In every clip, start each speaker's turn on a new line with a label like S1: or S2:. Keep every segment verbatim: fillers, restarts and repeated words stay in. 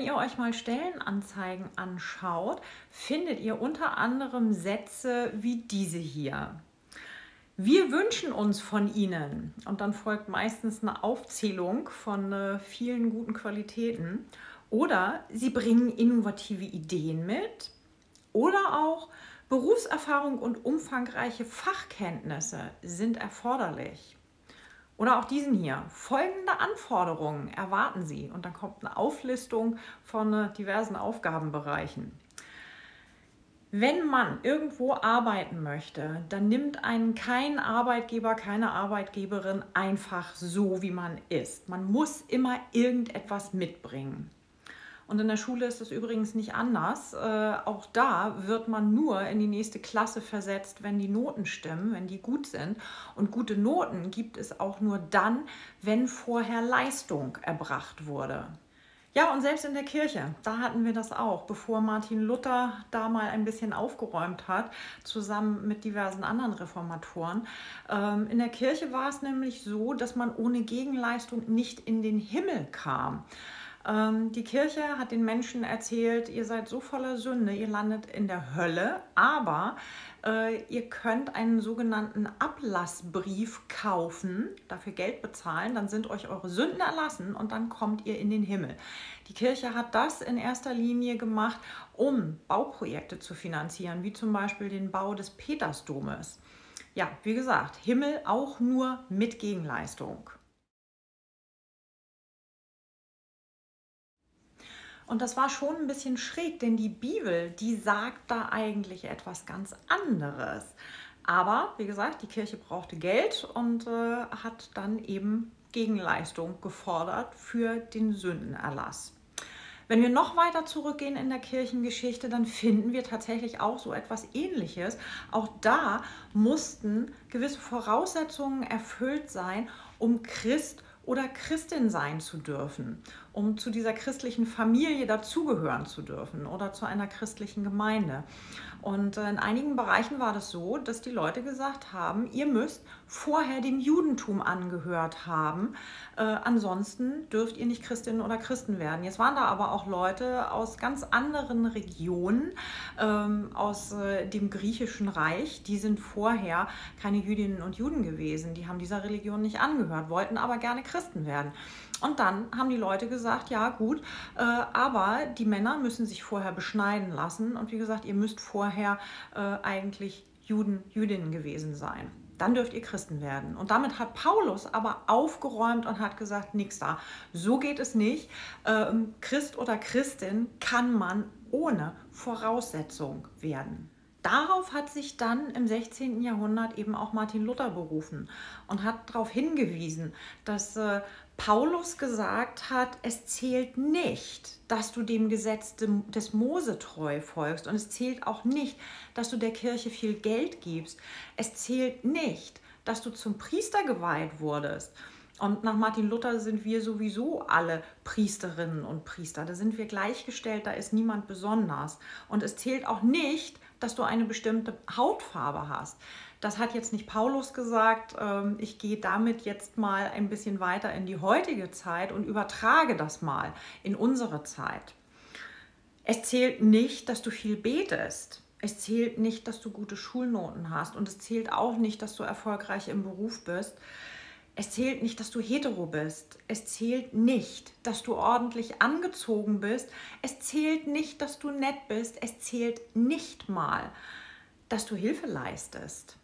S1: ihr euch mal Stellenanzeigen anschaut, findet ihr unter anderem Sätze wie diese hier. Wir wünschen uns von Ihnen, und dann folgt meistens eine Aufzählung von äh, vielen guten Qualitäten, oder Sie bringen innovative Ideen mit, oder auch Berufserfahrung und umfangreiche Fachkenntnisse sind erforderlich. Oder auch diesen hier. Folgende Anforderungen erwarten Sie. Und dann kommt eine Auflistung von äh, diversen Aufgabenbereichen. Wenn man irgendwo arbeiten möchte, dann nimmt einen kein Arbeitgeber, keine Arbeitgeberin einfach so, wie man ist. Man muss immer irgendetwas mitbringen. Und in der Schule ist es übrigens nicht anders. Äh, auch da wird man nur in die nächste Klasse versetzt, wenn die Noten stimmen, wenn die gut sind. Und gute Noten gibt es auch nur dann, wenn vorher Leistung erbracht wurde. Ja, und selbst in der Kirche, da hatten wir das auch, bevor Martin Luther da mal ein bisschen aufgeräumt hat, zusammen mit diversen anderen Reformatoren. Ähm, in der Kirche war es nämlich so, dass man ohne Gegenleistung nicht in den Himmel kam. Die Kirche hat den Menschen erzählt, ihr seid so voller Sünde, ihr landet in der Hölle, aber äh, ihr könnt einen sogenannten Ablassbrief kaufen, dafür Geld bezahlen, dann sind euch eure Sünden erlassen und dann kommt ihr in den Himmel. Die Kirche hat das in erster Linie gemacht, um Bauprojekte zu finanzieren, wie zum Beispiel den Bau des Petersdomes. Ja, wie gesagt, Himmel auch nur mit Gegenleistung. Und das war schon ein bisschen schräg, denn die Bibel, die sagt da eigentlich etwas ganz anderes. Aber wie gesagt, die Kirche brauchte Geld und äh, hat dann eben Gegenleistung gefordert für den Sündenerlass. Wenn wir noch weiter zurückgehen in der Kirchengeschichte, dann finden wir tatsächlich auch so etwas Ähnliches. Auch da mussten gewisse Voraussetzungen erfüllt sein, um Christ oder Christin sein zu dürfen, um zu dieser christlichen Familie dazugehören zu dürfen oder zu einer christlichen Gemeinde. Und in einigen Bereichen war das so, dass die Leute gesagt haben, ihr müsst vorher dem Judentum angehört haben, äh, ansonsten dürft ihr nicht Christinnen oder Christen werden. Jetzt waren da aber auch Leute aus ganz anderen Regionen, ähm, aus äh, dem griechischen Reich, die sind vorher keine Jüdinnen und Juden gewesen, die haben dieser Religion nicht angehört, wollten aber gerne Christen werden. Und dann haben die Leute gesagt, ja gut, äh, aber die Männer müssen sich vorher beschneiden lassen. Und wie gesagt, ihr müsst vorher äh, eigentlich Juden, Jüdinnen gewesen sein. Dann dürft ihr Christen werden. Und damit hat Paulus aber aufgeräumt und hat gesagt, nix da. So geht es nicht. Ähm, Christ oder Christin kann man ohne Voraussetzung werden. Darauf hat sich dann im sechzehnten Jahrhundert eben auch Martin Luther berufen und hat darauf hingewiesen, dass äh, Paulus gesagt hat, es zählt nicht, dass du dem Gesetz des Mose treu folgst, und es zählt auch nicht, dass du der Kirche viel Geld gibst. Es zählt nicht, dass du zum Priester geweiht wurdest. Und nach Martin Luther sind wir sowieso alle Priesterinnen und Priester. Da sind wir gleichgestellt, da ist niemand besonders. Und es zählt auch nicht, dass du eine bestimmte Hautfarbe hast. Das hat jetzt nicht Paulus gesagt. Ich gehe damit jetzt mal ein bisschen weiter in die heutige Zeit und übertrage das mal in unsere Zeit. Es zählt nicht, dass du viel betest. Es zählt nicht, dass du gute Schulnoten hast. Und es zählt auch nicht, dass du erfolgreich im Beruf bist. Es zählt nicht, dass du hetero bist. Es zählt nicht, dass du ordentlich angezogen bist. Es zählt nicht, dass du nett bist. Es zählt nicht mal, dass du Hilfe leistest.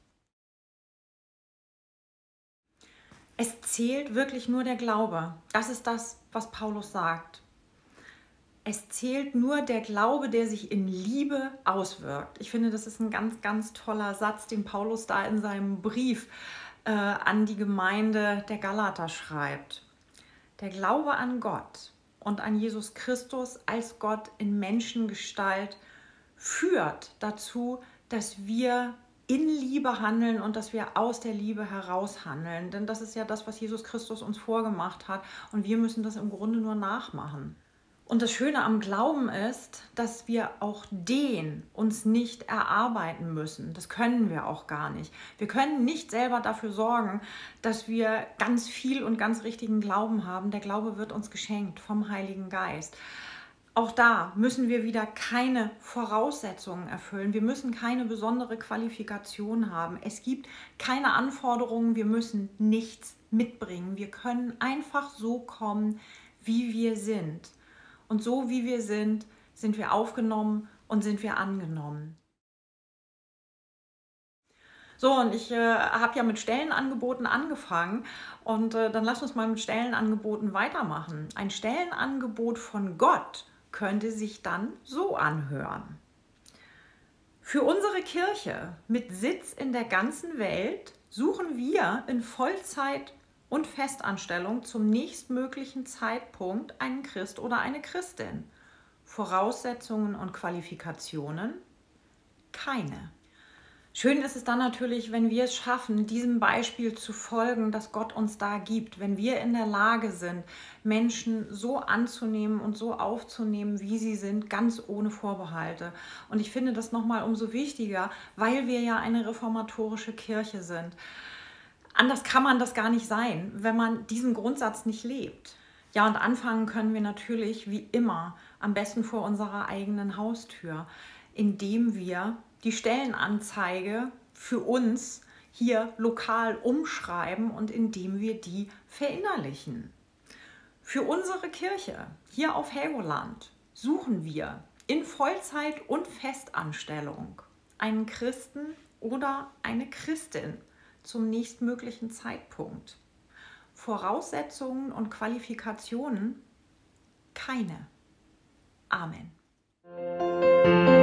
S1: Es zählt wirklich nur der Glaube. Das ist das, was Paulus sagt. Es zählt nur der Glaube, der sich in Liebe auswirkt. Ich finde, das ist ein ganz, ganz toller Satz, den Paulus da in seinem Brief äh, an die Gemeinde der Galater schreibt. Der Glaube an Gott und an Jesus Christus als Gott in Menschengestalt führt dazu, dass wir in Liebe handeln und dass wir aus der Liebe heraus handeln. Denn das ist ja das, was Jesus Christus uns vorgemacht hat, und wir müssen das im Grunde nur nachmachen. Und das Schöne am Glauben ist, dass wir auch den uns nicht erarbeiten müssen. Das können wir auch gar nicht. Wir können nicht selber dafür sorgen, dass wir ganz viel und ganz richtigen Glauben haben. Der Glaube wird uns geschenkt vom Heiligen Geist. Auch da müssen wir wieder keine Voraussetzungen erfüllen. Wir müssen keine besondere Qualifikation haben. Es gibt keine Anforderungen. Wir müssen nichts mitbringen. Wir können einfach so kommen, wie wir sind. Und so wie wir sind, sind wir aufgenommen und sind wir angenommen. So, und ich äh, habe ja mit Stellenangeboten angefangen und äh, dann lass uns mal mit Stellenangeboten weitermachen. Ein Stellenangebot von Gott könnte sich dann so anhören. Für unsere Kirche mit Sitz in der ganzen Welt suchen wir in Vollzeit und Festanstellung zum nächstmöglichen Zeitpunkt einen Christ oder eine Christin. Voraussetzungen und Qualifikationen? Keine. Schön ist es dann natürlich, wenn wir es schaffen, diesem Beispiel zu folgen, das Gott uns da gibt. Wenn wir in der Lage sind, Menschen so anzunehmen und so aufzunehmen, wie sie sind, ganz ohne Vorbehalte. Und ich finde das nochmal umso wichtiger, weil wir ja eine reformatorische Kirche sind. Anders kann man das gar nicht sein, wenn man diesen Grundsatz nicht lebt. Ja, und anfangen können wir natürlich wie immer am besten vor unserer eigenen Haustür, indem wir die Stellenanzeige für uns hier lokal umschreiben und indem wir die verinnerlichen. Für unsere Kirche hier auf Helgoland suchen wir in Vollzeit und Festanstellung einen Christen oder eine Christin zum nächstmöglichen Zeitpunkt. Voraussetzungen und Qualifikationen? Keine. Amen.